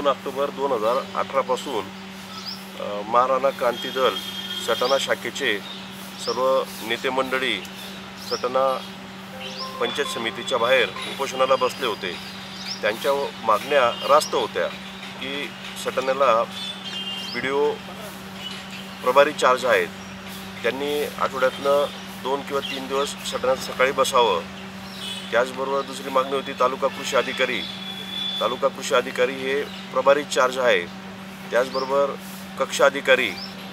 2 October 2018 पासून महाराणा क्रांती दल सटाणा शाखेचे सर्व नेते मंडळी सटाणा पंचायत समितीच्या बाहेर उपोषणाला बसले होते। त्यांच्या मागण्या रास्त होत्या की सटाण्याला व्हिडिओ प्रभारी चार्ज आहेत, त्यांनी आठवड्यातनं 2 किंवा 3 दिवस सटाण्यात सकाळी बसावं। त्याचबरोबर दुसरी मागणी होती तालुका कृषी अधिकारी हे प्रभारी चार्ज आहे। त्याचबरोबर कक्ष अधिकारी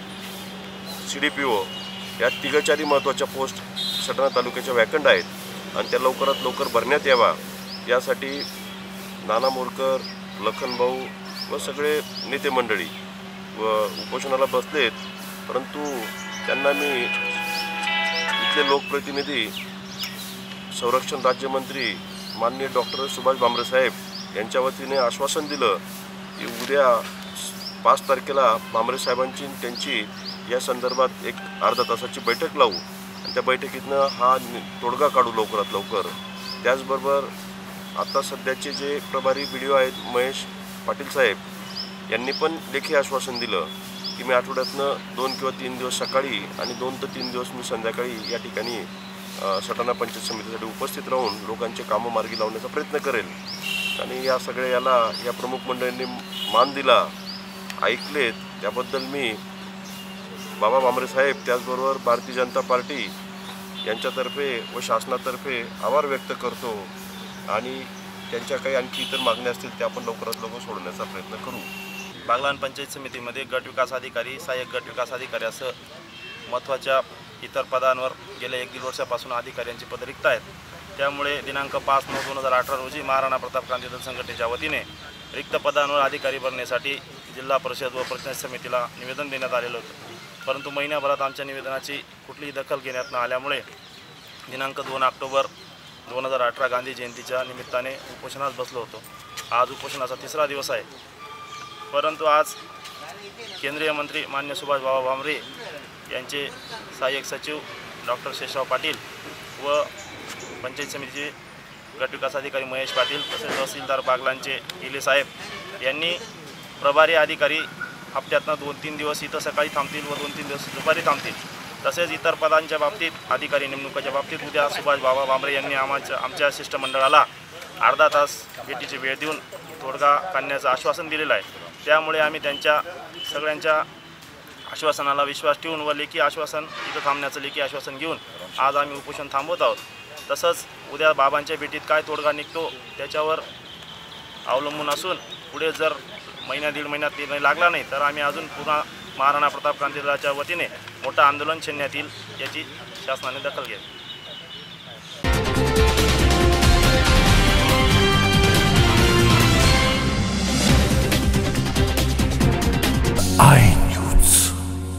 CDPO या तिघाचारी महत्त्वाच्या पोस्ट सटाणा तालुक्याच्या वॅकंट आहेत आणि त्या लवकरात लवकर भरण्यात यावा यासाठी नाना मोरकर, लखन भाऊ व सगळे नेते मंडळी उपोषणाला बसलेत। परंतु त्यांना मी इथले लोकप्रतिनिधी संरक्षण राज्यमंत्री माननीय डॉक्टर सुभाष भामरे साहेब यांच्या वतीने आश्वासन दिलं की उद्या 5 तारखेला भामरे साहेबांची त्यांची या संदर्भात एक अर्धा तासाची बैठक लावू आणि त्या बैठकीतनं हा तोडगा काढू लवकरात लवकर। त्याचबरोबर आता सध्याचे जे प्रभारी व्हिडिओ आहेत महेश पाटील साहेब यांनी पण लेखी आश्वासन दिलं की मी आठवड्यातनं 2 किंवा 3 दिवस सकाळी आणि 2 ते 3 दिवस मी संध्याकाळी या ठिकाणी सटाणा पंचायत समितीसाठी उपस्थित राहून लोकांचे कामं मार्गी लावण्याचा प्रयत्न करेल। आणि या सगळ्या याला या प्रमुख मंडळींनी मान दिला, ऐकलेत, त्याबद्दल मी बाबा भामरे साहेब त्याचबरोबर भारतीय जनता पार्टी यांच्यातर्फे व शासनातर्फे आभार व्यक्त करतो आणि त्यांच्या काही आणखी इतर मागण्या असतील त्या आपण लवकरात लवकर सोडण्याचा प्रयत्न करू। बागलाण पंचायत समितीमध्ये गट विकास अधिकारी, सहाय्यक गट विकास अधिकारी असं महत्त्वाच्या इतर पदांवर गेल्या 1-1.5 वर्षापासून अधिकाऱ्यांची पदं रिक्त आहेत। त्यामुळे दिनांक 5/9/2018 रोजी महाराणा प्रताप क्रांती दल संघटनेच्या वतीने रिक्त पदांवर अधिकारी भरण्यासाठी जिल्हा परिषद व पंचायत समितीला निवेदन देण्यात आलेलं होतं। परंतु महिन्याभरात आमच्या निवेदनाची कुठलीही दखल घेण्यात न आल्यामुळे दिनांक 2 ऑक्टोबर 2018 गांधी जयंतीच्या निमित्ताने उपोषणास बसलो होतो। आज उपोषणाचा 3रा दिवस आहे। परंतु आज केंद्रीय मंत्री मान्य सुभाष बाबा भामरे यांचे सहाय्यक सचिव डॉक्टर शेषराव पाटील व पंचायत समितीचे गटविकास अधिकारी महेश पाटील तसेच तहसीलदार बागलांचे इले साहेब यांनी प्रभारी अधिकारी हप्त्यातनं 2-3 दिवस इथं सकाळी थांबतील व 2-3 दिवस दुपारी थांबतील। तसेच इतर पदांच्या बाबतीत अधिकारी नेमणुकीच्या बाबतीत उद्या सुभाष बाबा भामरे यांनी आमच्या शिष्टमंडळाला अर्धा तास भेटीची वेळ देऊन तोडगा काढण्याचं आश्वासन दिलेलं आहे। त्यामुळे आम्ही त्यांच्या सगळ्यांच्या आश्वासनाला विश्वास ठेवून व लेखी आश्वासन इथं थांबण्याचं लेखी आश्वासन घेऊन आज आम्ही उपोषण थांबवत आहोत। तसंच उद्या बाबांच्या भेटीत काय तोडगा निघतो त्याच्यावर अवलंबून असून पुढे जर 1-1.5 महिन्यात निर्णय लागला नाही तर आम्ही अजून पुन्हा महाराणा प्रताप क्रांती दलाच्या वतीने मोठं आंदोलन छेडण्यात येईल याची शासनाने दखल घ्यावी।